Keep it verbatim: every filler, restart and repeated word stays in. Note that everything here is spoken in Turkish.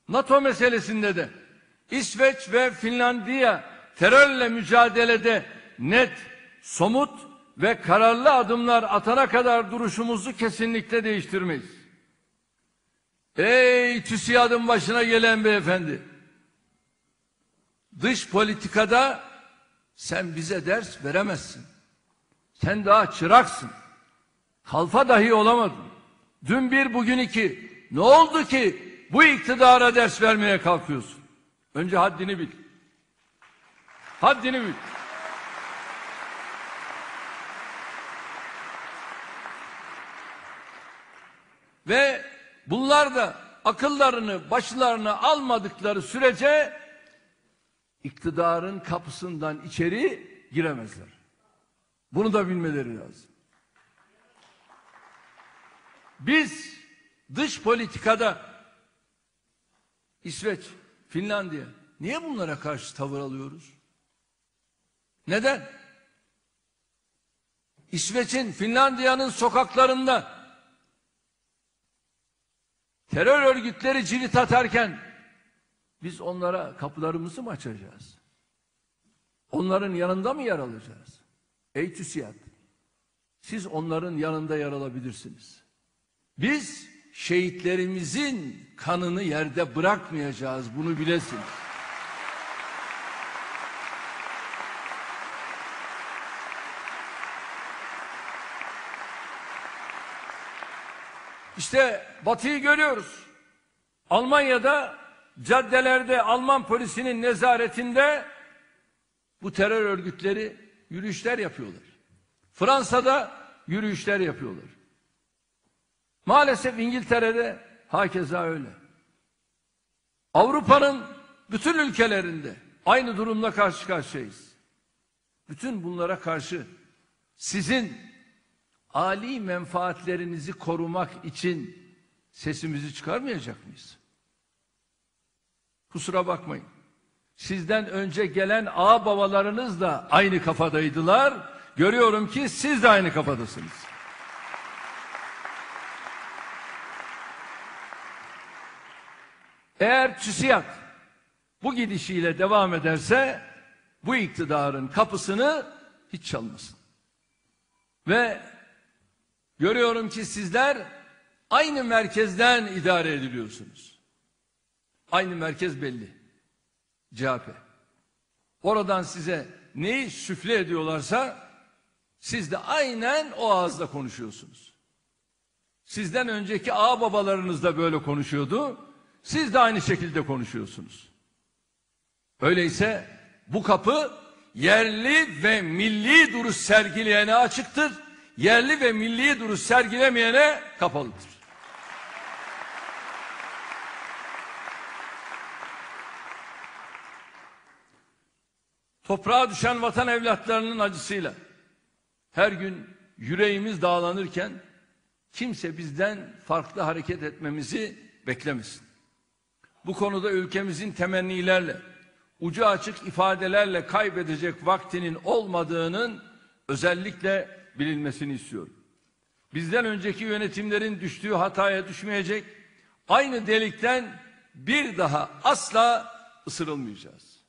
NATO meselesinde de İsveç ve Finlandiya terörle mücadelede net, somut ve kararlı adımlar atana kadar duruşumuzu kesinlikle değiştirmeyiz. Ey TÜSİAD'ın başına gelen beyefendi! Dış politikada sen bize ders veremezsin. Sen daha çıraksın. Kalfa dahi olamadın. Dün bir, bugün iki. Ne oldu ki bu iktidara ders vermeye kalkıyorsun? Önce haddini bil. Haddini bil. Ve bunlar da akıllarını başlarına almadıkları sürece iktidarın kapısından içeri giremezler. Bunu da bilmeleri lazım. Biz dış politikada İsveç, Finlandiya niye bunlara karşı tavır alıyoruz? Neden? İsveç'in, Finlandiya'nın sokaklarında terör örgütleri cirit atarken biz onlara kapılarımızı mı açacağız? Onların yanında mı yer alacağız? Ey TÜSİAD, siz onların yanında yer alabilirsiniz. Biz şehitlerimizin kanını yerde bırakmayacağız, bunu bilesiniz. İşte Batı'yı görüyoruz. Almanya'da caddelerde Alman polisinin nezaretinde bu terör örgütleri yürüyüşler yapıyorlar. Fransa'da yürüyüşler yapıyorlar. Maalesef İngiltere'de hakeza öyle. Avrupa'nın bütün ülkelerinde aynı durumla karşı karşıyayız. Bütün bunlara karşı sizin âli menfaatlerinizi korumak için sesimizi çıkarmayacak mıyız? Kusura bakmayın. Sizden önce gelen ağababalarınız da aynı kafadaydılar. Görüyorum ki siz de aynı kafadasınız. Eğer TÜSİAD bu gidişiyle devam ederse bu iktidarın kapısını hiç çalmasın. Ve görüyorum ki sizler aynı merkezden idare ediliyorsunuz. Aynı merkez belli. C H P. Oradan size neyi süfle ediyorlarsa siz de aynen o ağızla konuşuyorsunuz. Sizden önceki ağababalarınız da böyle konuşuyordu. Siz de aynı şekilde konuşuyorsunuz. Öyleyse bu kapı yerli ve milli duruş sergileyene açıktır. Yerli ve milli duruş sergilemeyene kapalıdır. Toprağa düşen vatan evlatlarının acısıyla her gün yüreğimiz dağlanırken kimse bizden farklı hareket etmemizi beklemesin. Bu konuda ülkemizin temennilerle, ucu açık ifadelerle kaybedecek vaktinin olmadığının özellikle bilinmesini istiyorum. Bizden önceki yönetimlerin düştüğü hataya düşmeyecek, aynı delikten bir daha asla ısırılmayacağız.